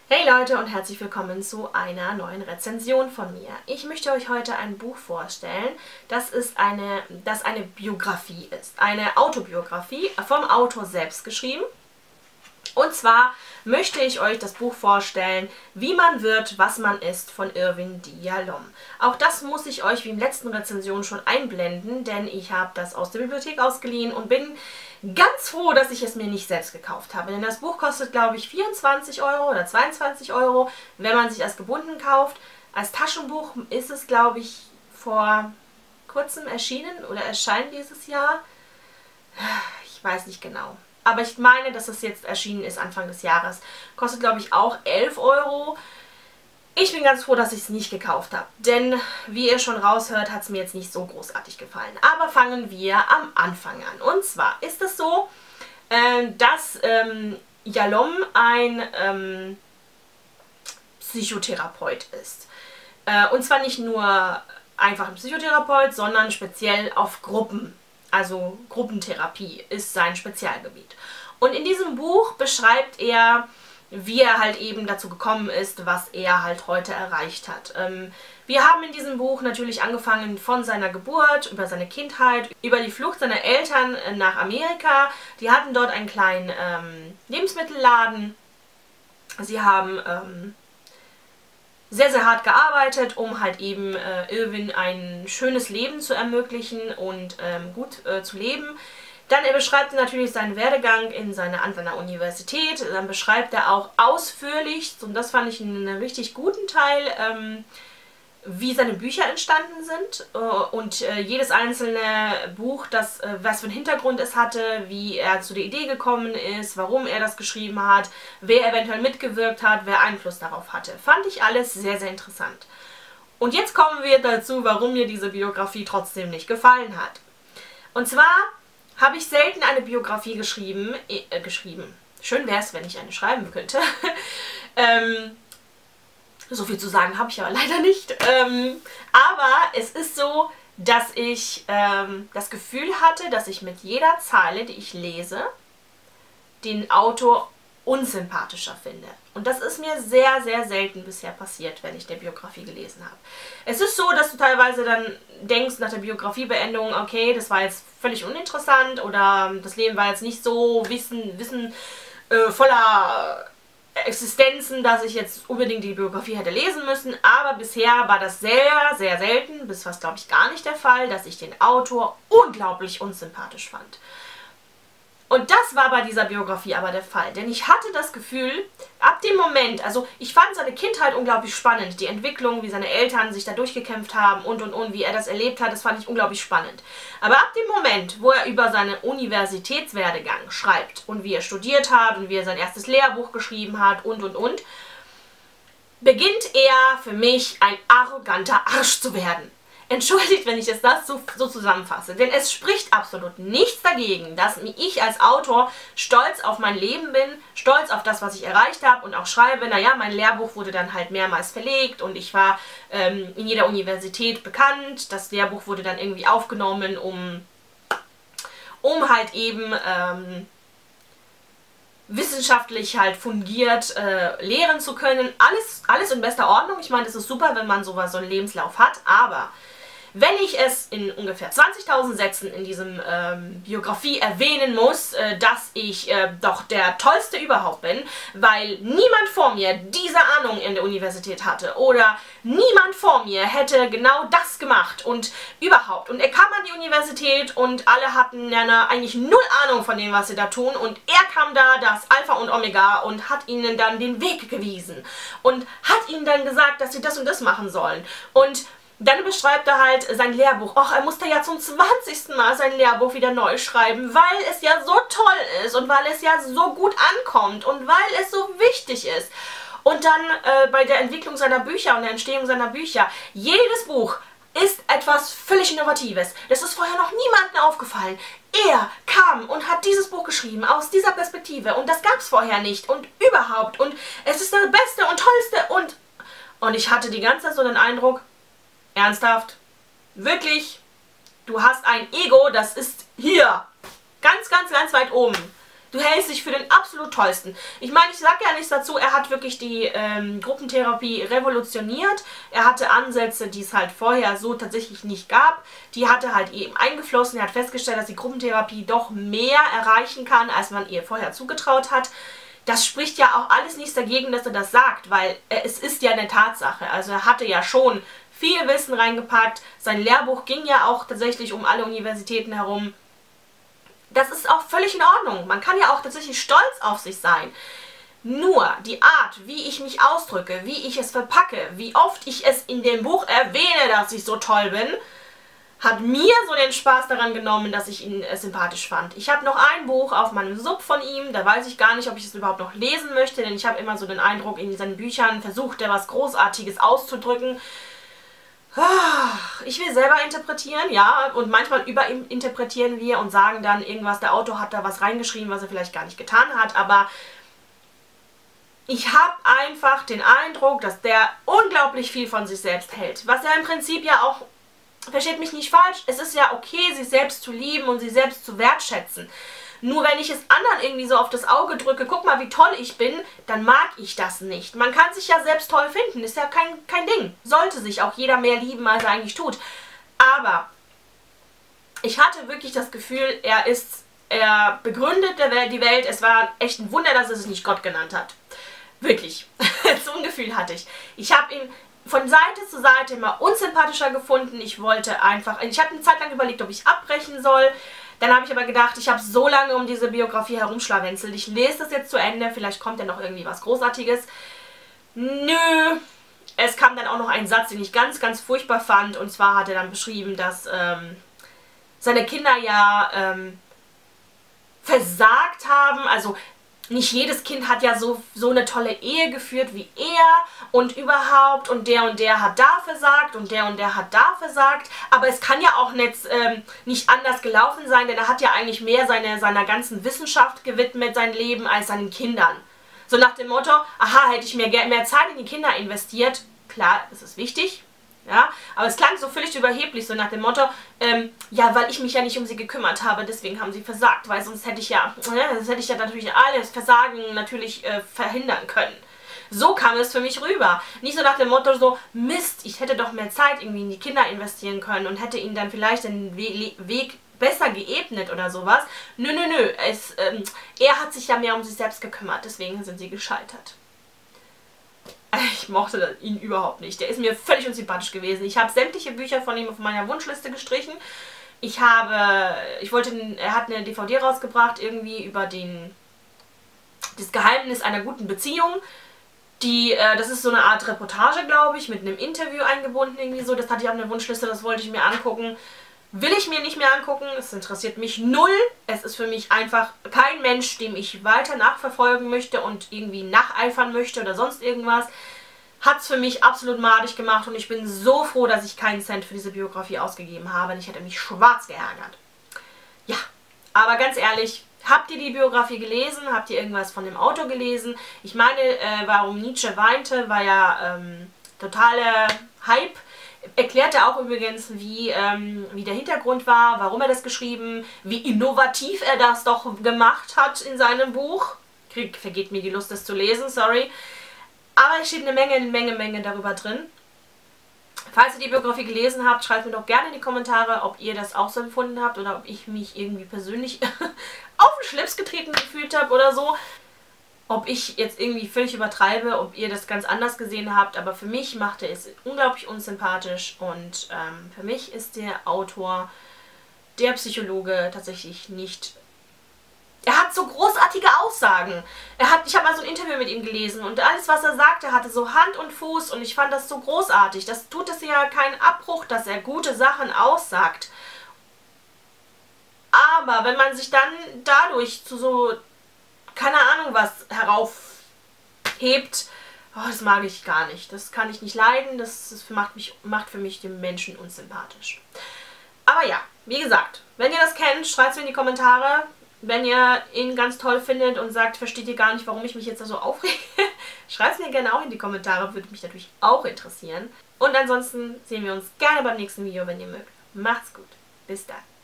Hey Leute und herzlich willkommen zu einer neuen Rezension von mir. Ich möchte euch heute ein Buch vorstellen, das eine Biografie ist. Eine Autobiografie vom Autor selbst geschrieben. Und zwar möchte ich euch das Buch vorstellen, Wie man wird, was man ist, von Irvin D. Yalom. Auch das muss ich euch wie in der letzten Rezension schon einblenden, denn ich habe das aus der Bibliothek ausgeliehen und bin ganz froh, dass ich es mir nicht selbst gekauft habe. Denn das Buch kostet, glaube ich, 24 Euro oder 22 Euro, wenn man sich als gebunden kauft. Als Taschenbuch ist es, glaube ich, vor kurzem erschienen oder erscheint dieses Jahr. Ich weiß nicht genau. Aber ich meine, dass es jetzt erschienen ist Anfang des Jahres. Kostet, glaube ich, auch 11 Euro. Ich bin ganz froh, dass ich es nicht gekauft habe. Denn, wie ihr schon raushört, hat es mir jetzt nicht so großartig gefallen. Aber fangen wir am Anfang an. Und zwar ist es so, dass Yalom ein Psychotherapeut ist. Und zwar nicht nur einfach ein Psychotherapeut, sondern speziell auf Gruppen. Also Gruppentherapie ist sein Spezialgebiet. Und in diesem Buch beschreibt er, wie er halt eben dazu gekommen ist, was er halt heute erreicht hat. Wir haben in diesem Buch natürlich angefangen von seiner Geburt, über seine Kindheit, über die Flucht seiner Eltern nach Amerika. Die hatten dort einen kleinen Lebensmittelladen. Sie haben sehr, sehr hart gearbeitet, um halt eben Irvin ein schönes Leben zu ermöglichen und gut zu leben. Dann er beschreibt natürlich seinen Werdegang an seiner Universität. Dann beschreibt er auch ausführlich, und das fand ich einen richtig guten Teil, wie seine Bücher entstanden sind und jedes einzelne Buch, was für einen Hintergrund es hatte, wie er zu der Idee gekommen ist, warum er das geschrieben hat, wer eventuell mitgewirkt hat, wer Einfluss darauf hatte. Fand ich alles sehr, sehr interessant. Und jetzt kommen wir dazu, warum mir diese Biografie trotzdem nicht gefallen hat. Und zwar habe ich selten eine Biografie geschrieben. Schön wäre es, wenn ich eine schreiben könnte. So viel zu sagen habe ich aber leider nicht. Aber es ist so, dass ich das Gefühl hatte, dass ich mit jeder Zeile, die ich lese, den Autor unsympathischer finde. Und das ist mir sehr, sehr selten bisher passiert, wenn ich der Biografie gelesen habe. Es ist so, dass du teilweise dann denkst nach der Biografiebeendung, okay, das war jetzt völlig uninteressant oder das Leben war jetzt nicht so voller Existenzen, dass ich jetzt unbedingt die Biografie hätte lesen müssen, aber bisher war das sehr, sehr selten, bis fast glaube ich gar nicht der Fall, dass ich den Autor unglaublich unsympathisch fand. Und das war bei dieser Biografie aber der Fall, denn ich hatte das Gefühl, ab dem Moment, also ich fand seine Kindheit unglaublich spannend, die Entwicklung, wie seine Eltern sich da durchgekämpft haben und, wie er das erlebt hat, das fand ich unglaublich spannend. Aber ab dem Moment, wo er über seinen Universitätswerdegang schreibt und wie er studiert hat und wie er sein erstes Lehrbuch geschrieben hat und, beginnt er für mich ein arroganter Arsch zu werden. Entschuldigt, wenn ich jetzt das so zusammenfasse, denn es spricht absolut nichts dagegen, dass ich als Autor stolz auf mein Leben bin, stolz auf das, was ich erreicht habe und auch schreibe, naja, mein Lehrbuch wurde dann halt mehrmals verlegt und ich war in jeder Universität bekannt, das Lehrbuch wurde dann irgendwie aufgenommen, um halt eben wissenschaftlich halt fundiert lehren zu können. Alles in bester Ordnung, ich meine, das ist super, wenn man so einen Lebenslauf hat, aber wenn ich es in ungefähr 20.000 Sätzen in diesem Biografie erwähnen muss, dass ich doch der Tollste überhaupt bin, weil niemand vor mir diese Ahnung in der Universität hatte oder niemand vor mir hätte genau das gemacht und überhaupt. Und er kam an die Universität und alle hatten eigentlich null Ahnung von dem, was sie da tun und er kam da, das Alpha und Omega, und hat ihnen dann den Weg gewiesen und hat ihnen dann gesagt, dass sie das und das machen sollen. Und dann beschreibt er halt sein Lehrbuch. Och, er musste ja zum 20. Mal sein Lehrbuch wieder neu schreiben, weil es ja so toll ist und weil es ja so gut ankommt und weil es so wichtig ist. Und dann bei der Entwicklung seiner Bücher und der Entstehung seiner Bücher, jedes Buch ist etwas völlig Innovatives. Das ist vorher noch niemandem aufgefallen. Er kam und hat dieses Buch geschrieben aus dieser Perspektive und das gab es vorher nicht und überhaupt und es ist das Beste und Tollste und ich hatte die ganze Zeit so den Eindruck, ernsthaft? Wirklich? Du hast ein Ego, das ist hier. Ganz, ganz, ganz weit oben. Du hältst dich für den absolut tollsten. Ich meine, ich sage ja nichts dazu, er hat wirklich die Gruppentherapie revolutioniert. Er hatte Ansätze, die es halt vorher so tatsächlich nicht gab. Die hat er halt eben eingeflossen. Er hat festgestellt, dass die Gruppentherapie doch mehr erreichen kann, als man ihr vorher zugetraut hat. Das spricht ja auch alles nichts dagegen, dass er das sagt, weil es ist ja eine Tatsache. Also er hatte ja schon viel Wissen reingepackt. Sein Lehrbuch ging ja auch tatsächlich um alle Universitäten herum. Das ist auch völlig in Ordnung. Man kann ja auch tatsächlich stolz auf sich sein. Nur die Art, wie ich mich ausdrücke, wie ich es verpacke, wie oft ich es in dem Buch erwähne, dass ich so toll bin, hat mir so den Spaß daran genommen, dass ich ihn sympathisch fand. Ich habe noch ein Buch auf meinem Sub von ihm, da weiß ich gar nicht, ob ich es überhaupt noch lesen möchte, denn ich habe immer so den Eindruck, in seinen Büchern versucht er was Großartiges auszudrücken. Ich will selber interpretieren, ja, und manchmal überinterpretieren wir und sagen dann irgendwas, der Autor hat da was reingeschrieben, was er vielleicht gar nicht getan hat, aber ich habe einfach den Eindruck, dass der unglaublich viel von sich selbst hält, was er im Prinzip ja auch, versteht mich nicht falsch, es ist ja okay, sich selbst zu lieben und sich selbst zu wertschätzen. Nur wenn ich es anderen irgendwie so auf das Auge drücke, guck mal, wie toll ich bin, dann mag ich das nicht. Man kann sich ja selbst toll finden, ist ja kein Ding. Sollte sich auch jeder mehr lieben, als er eigentlich tut. Aber ich hatte wirklich das Gefühl, er begründet die Welt. Es war echt ein Wunder, dass er es nicht Gott genannt hat. Wirklich. So ein Gefühl hatte ich. Ich habe ihn von Seite zu Seite immer unsympathischer gefunden. Ich habe eine Zeit lang überlegt, ob ich abbrechen soll. Dann habe ich aber gedacht, ich habe so lange um diese Biografie herumschlawenzelt. Ich lese das jetzt zu Ende, vielleicht kommt ja noch irgendwie was Großartiges. Nö. Es kam dann auch noch ein Satz, den ich ganz, ganz furchtbar fand. Und zwar hat er dann beschrieben, dass seine Kinder ja versagt haben. Also nicht jedes Kind hat ja so eine tolle Ehe geführt wie er und überhaupt und der hat da versagt und der hat da versagt. Aber es kann ja auch nicht anders gelaufen sein, denn er hat ja eigentlich mehr seiner ganzen Wissenschaft gewidmet, sein Leben, als seinen Kindern. So nach dem Motto, aha, hätte ich mehr Zeit in die Kinder investiert, klar, das ist wichtig. Ja, aber es klang so völlig überheblich, so nach dem Motto, ja, weil ich mich ja nicht um sie gekümmert habe, deswegen haben sie versagt, weil sonst hätte ich ja natürlich alles Versagen natürlich verhindern können. So kam es für mich rüber. Nicht so nach dem Motto so, Mist, ich hätte doch mehr Zeit irgendwie in die Kinder investieren können und hätte ihnen dann vielleicht den Weg besser geebnet oder sowas. Nö. Er hat sich ja mehr um sich selbst gekümmert, deswegen sind sie gescheitert. Ich mochte ihn überhaupt nicht. Der ist mir völlig unsympathisch gewesen. Ich habe sämtliche Bücher von ihm auf meiner Wunschliste gestrichen. Er hat eine DVD rausgebracht, irgendwie über das Geheimnis einer guten Beziehung. Das ist so eine Art Reportage, glaube ich, mit einem Interview eingebunden, irgendwie so. Das hatte ich auf einer Wunschliste, das wollte ich mir angucken. Will ich mir nicht mehr angucken, es interessiert mich null. Es ist für mich einfach kein Mensch, dem ich weiter nachverfolgen möchte und irgendwie nacheifern möchte oder sonst irgendwas. Hat es für mich absolut madig gemacht und ich bin so froh, dass ich keinen Cent für diese Biografie ausgegeben habe. Ich hätte mich schwarz geärgert. Ja, aber ganz ehrlich, habt ihr die Biografie gelesen? Habt ihr irgendwas von dem Autor gelesen? Ich meine, warum Nietzsche weinte, war ja totaler Hype. Erklärt er auch übrigens, wie der Hintergrund war, warum er das geschrieben, wie innovativ er das doch gemacht hat in seinem Buch. Vergeht mir die Lust, das zu lesen, sorry. Aber es steht eine Menge darüber drin. Falls ihr die Biografie gelesen habt, schreibt mir doch gerne in die Kommentare, ob ihr das auch so empfunden habt oder ob ich mich irgendwie persönlich auf den Schlips getreten gefühlt habe oder so. Ob ich jetzt irgendwie völlig übertreibe, ob ihr das ganz anders gesehen habt, aber für mich macht er es unglaublich unsympathisch und für mich ist der Autor, der Psychologe tatsächlich nicht... Er hat so großartige Aussagen. Ich habe mal so ein Interview mit ihm gelesen und alles, was er sagte, hatte so Hand und Fuß und ich fand das so großartig. Das tut es ja keinen Abbruch, dass er gute Sachen aussagt. Aber wenn man sich dann dadurch zu so... keine Ahnung was heraufhebt, das mag ich gar nicht. Das kann ich nicht leiden, das macht für mich den Menschen unsympathisch. Aber ja, wie gesagt, wenn ihr das kennt, schreibt es mir in die Kommentare. Wenn ihr ihn ganz toll findet und sagt, versteht ihr gar nicht, warum ich mich jetzt da so aufrege, schreibt es mir gerne auch in die Kommentare, würde mich natürlich auch interessieren. Und ansonsten sehen wir uns gerne beim nächsten Video, wenn ihr mögt. Macht's gut, bis dann.